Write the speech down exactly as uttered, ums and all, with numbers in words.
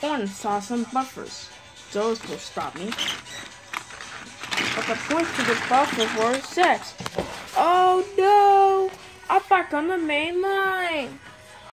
corner and saw some buffers. Those will stop me. But the points to the buffers were set. Oh no! I'm back on the main line!